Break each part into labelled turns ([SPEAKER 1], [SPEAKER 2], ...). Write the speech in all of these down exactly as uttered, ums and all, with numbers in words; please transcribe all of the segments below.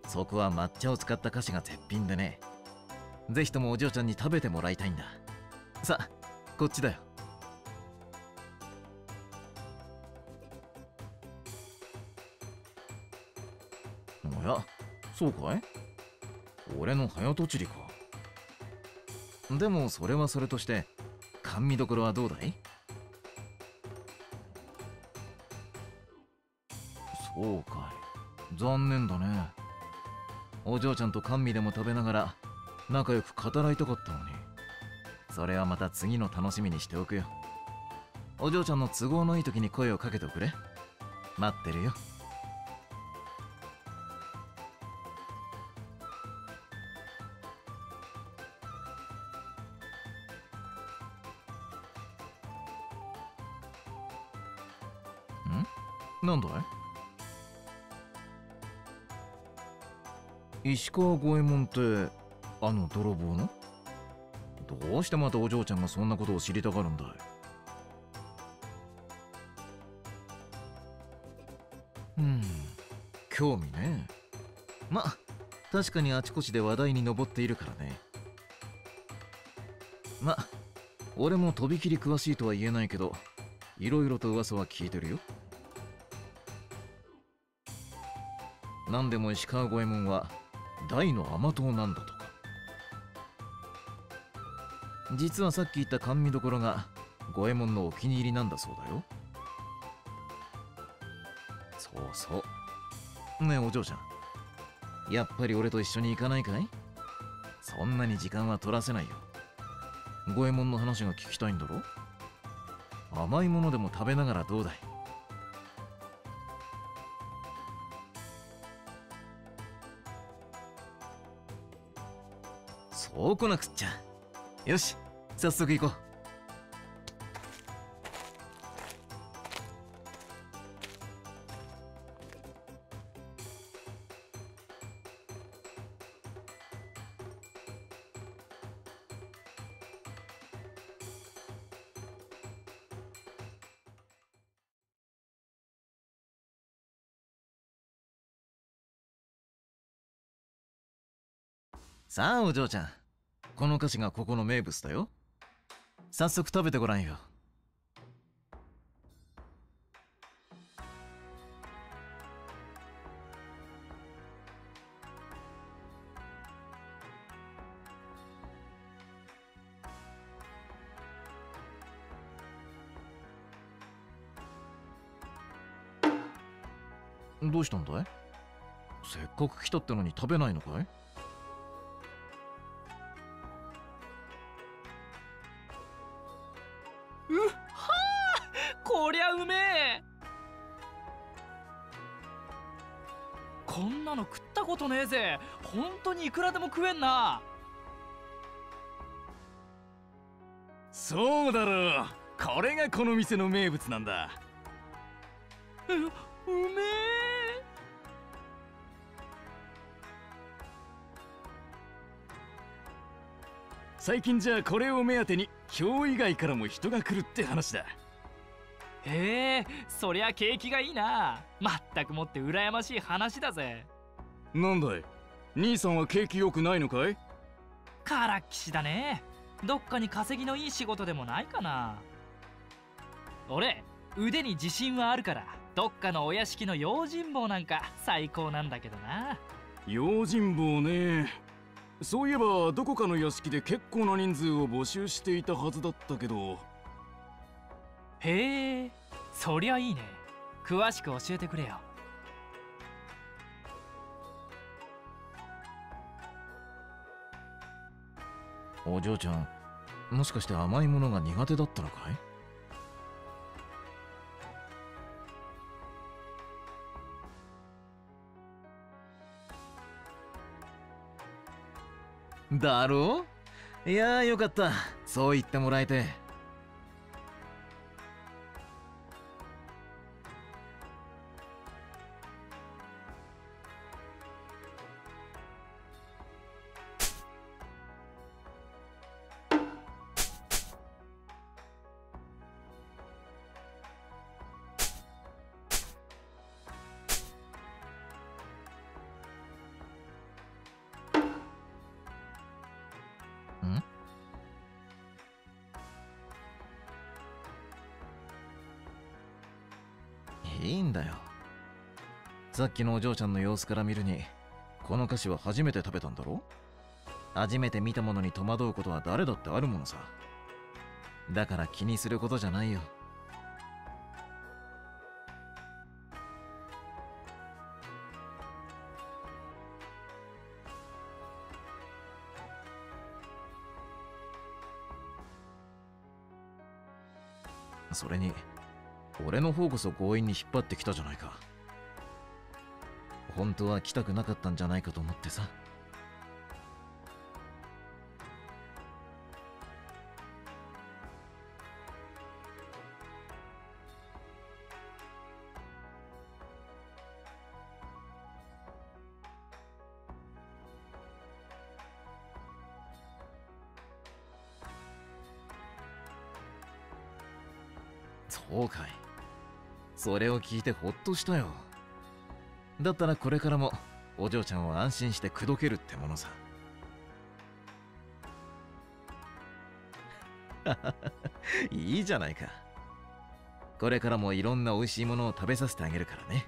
[SPEAKER 1] そこは抹茶を使った菓子が絶品でね。ぜひともお嬢ちゃんに食べてもらいたいんだ。さあ、こっちだよ。おや、そうかい？俺の早とちりか。でもそれはそれとして、甘味どころはどうだい？そうかい。残念だね。お嬢ちゃんと甘味でも食べながら仲良く語らいたかったのに。それはまた次の楽しみにしておくよ。お嬢ちゃんの都合のいい時に声をかけておくれ。待ってるよ。ん？なんだい？石川五右衛門ってあの泥棒の？どうしてまたお嬢ちゃんがそんなことを知りたがるんだい？うん、興味ね。ま、確かにあちこちで話題に上っているからね。ま、俺もとびきり詳しいとは言えないけど、いろいろと噂は聞いてるよ。なんでも石川五右衛門は大の甘党なんだとか。実はさっき言った甘味どころが五右衛門のお気に入りなんだそうだよ。そうそう。ねえお嬢ちゃん、やっぱり俺と一緒に行かないかい？そんなに時間は取らせないよ。五右衛門の話が聞きたいんだろ？甘いものでも食べながらどうだい？そうこなくっちゃ。よし、早速行こう。さあお嬢ちゃん、この菓子がここの名物だよ。早速食べてごらんよ。どうしたんだい？せっかく来たってのに食べないのかい？
[SPEAKER 2] うっはー、こりゃうめえ。こんなの食ったことねえぜ。本当にいくらでも食えんな。
[SPEAKER 3] そうだろう、これがこの店の名物なんだ。
[SPEAKER 2] う、うめえ。
[SPEAKER 3] 最近じゃこれを目当てに今日以外からも人が来るって話だ。
[SPEAKER 2] へえ、そりゃ景気がいいな。まったくもって羨ましい話だぜ。
[SPEAKER 3] なんだい、兄さんは景気良くないのかい？
[SPEAKER 2] からっきしだね。どっかに稼ぎのいい仕事でもないかな。俺、腕に自信はあるから、どっかのお屋敷の用心棒なんか最高なんだけどな。
[SPEAKER 3] 用心棒ね。そういえばどこかの屋敷で結構な人数を募集していたはずだったけど。
[SPEAKER 2] へえ、そりゃいいね。詳しく教えてくれよ。
[SPEAKER 1] お嬢ちゃん、もしかして甘いものが苦手だったのかい？だろう？いやーよかった、そう言ってもらえて。 いいんだよ。さっきのお嬢ちゃんの様子から見るに、この菓子は初めて食べたんだろ。初めて見たものに戸惑うことは誰だってあるものさ。だから気にすることじゃないよ。それに俺の方こそ強引に引っ張ってきたじゃないか。本当は来たくなかったんじゃないかと思ってさ。そうかい。それを聞いてほっとしたよ。だったらこれからもお嬢ちゃんを安心して口説けるってものさ。いいじゃないか。これからもいろんな美味しいものを食べさせてあげるからね。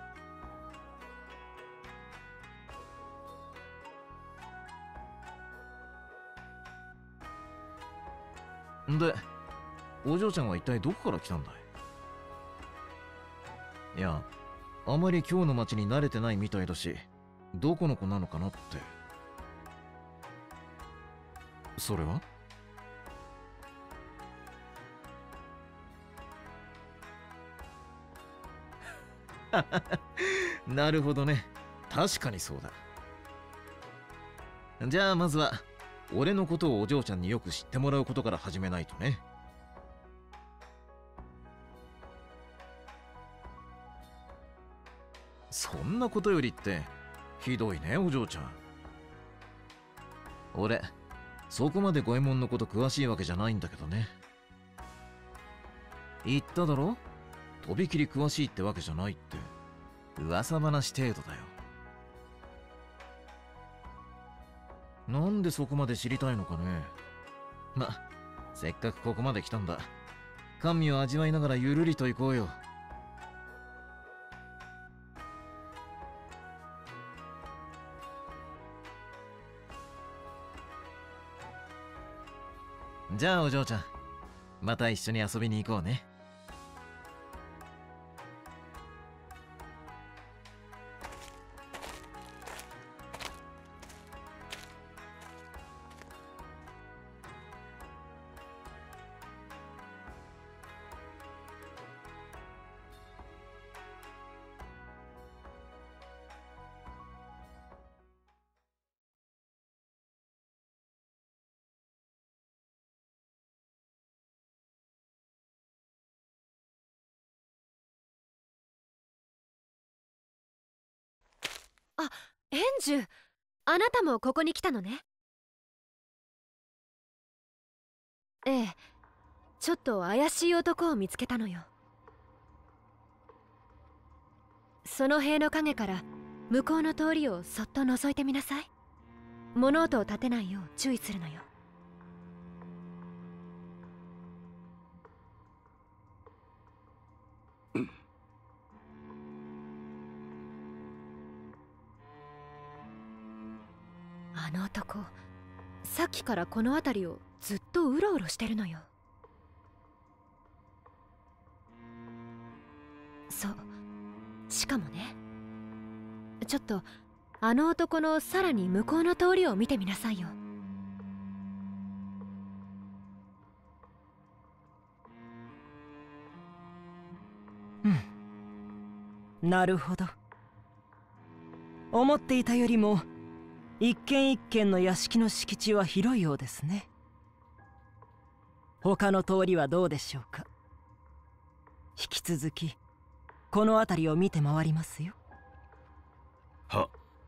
[SPEAKER 1] で、お嬢ちゃんは一体どこから来たんだい？いや、あまり今日の街に慣れてないみたいだし、どこの子なのかなって。それは？なるほどね。確かにそうだ。じゃあまずは俺のことをお嬢ちゃんによく知ってもらうことから始めないとね。そんなことよりってひどいね、お嬢ちゃん。俺そこまで五右衛門のこと詳しいわけじゃないんだけどね。言っただろ、とびきり詳しいってわけじゃないって。噂話程度だよ。なんでそこまで知りたいのかね。ま、せっかくここまで来たんだ。甘味を味わいながらゆるりと行こうよ。じゃあお嬢ちゃん、また一緒に遊びに行こうね。
[SPEAKER 4] あ、エンジュ、あなたもここに来たのね。ええ、ちょっと怪しい男を見つけたのよ。その塀の影から向こうの通りをそっと覗いてみなさい。物音を立てないよう注意するのよ。あの男、さっきからこの辺りをずっとうろうろしてるのよ。そう、しかもね、ちょっとあの男のさらに向こうの通りを見てみなさいよ。
[SPEAKER 5] うん、なるほど。思っていたよりも一軒一軒の屋敷の敷地は広いようですね。他の通りはどうでしょうか。引き続きこの辺りを見て回りますよ。
[SPEAKER 3] は。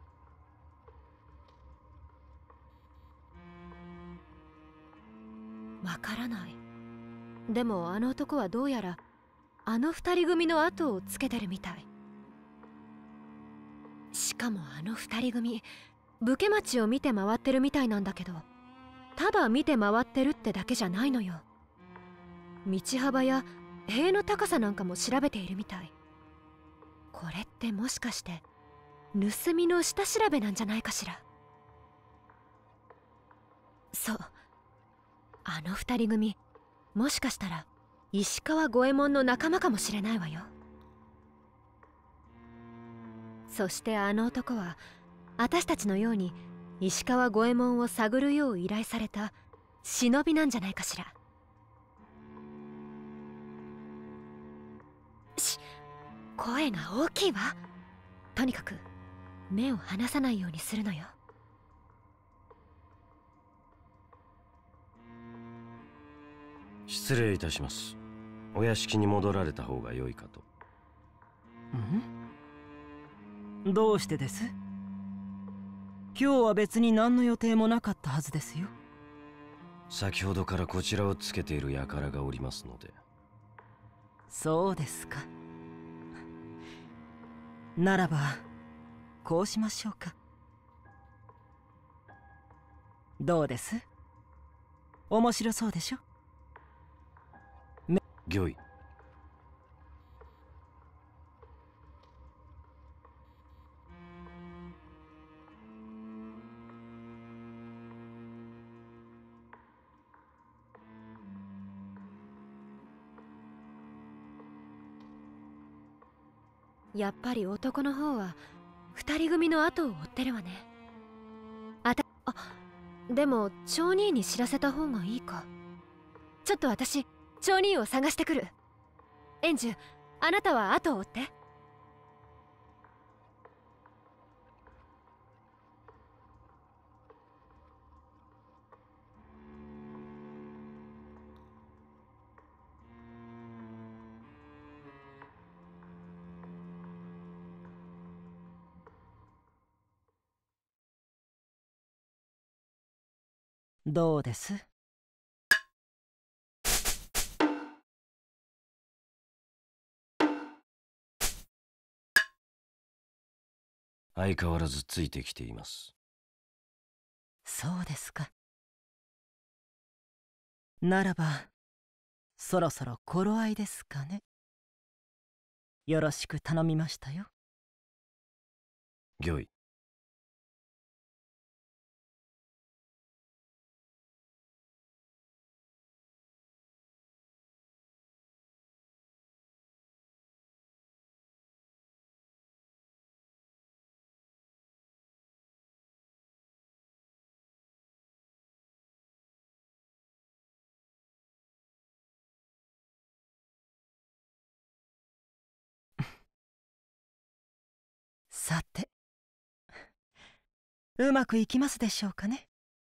[SPEAKER 4] わからない。でもあの男はどうやらあの二人組の後をつけてるみたい。しかもあの二人組、武家町を見て回ってるみたいなんだけど、ただ見て回ってるってだけじゃないのよ。道幅や塀の高さなんかも調べているみたい。 これってもしかして盗みの下調べなんじゃないかしら。そう、あの二人組、もしかしたら石川五右衛門の仲間かもしれないわよ。そしてあの男は私たちのように石川五右衛門を探るよう依頼された忍びなんじゃないかしら。し、声が大きいわ。とにかく目を離さないようにするのよ。
[SPEAKER 6] 失礼いたします。お屋敷に戻られた方が良いかと。
[SPEAKER 5] ん？どうしてです？今日は別に何の予定もなかったはずですよ。
[SPEAKER 6] 先ほどからこちらをつけている輩がおりますので。
[SPEAKER 5] そうですか。ならばこうしましょうか。どうです？面白そうでしょ？
[SPEAKER 6] 御意。
[SPEAKER 4] やっぱり男の方は二人組の後を追ってるわね。あた、あ、でも町人に知らせた方がいいか。ちょっと私町人を探してくる。円珠、あなたは後を追って。
[SPEAKER 5] どうです？
[SPEAKER 6] 相変わらずついてきています。
[SPEAKER 5] そうですか。ならばそろそろ頃合いですかね。よろしく頼みましたよ。
[SPEAKER 6] 御意。
[SPEAKER 5] さて、うまくいきますでしょうかね。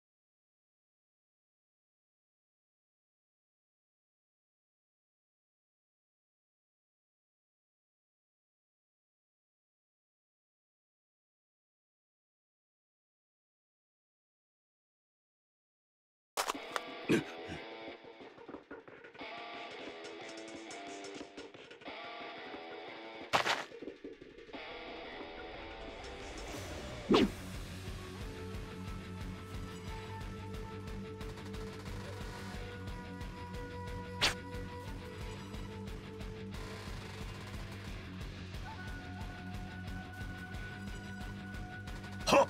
[SPEAKER 6] はっ。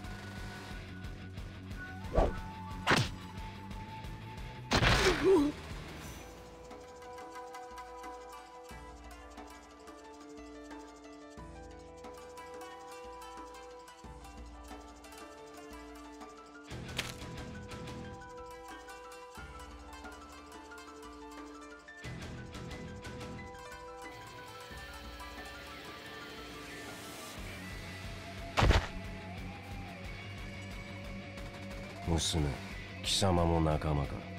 [SPEAKER 6] 娘、貴様も仲間か。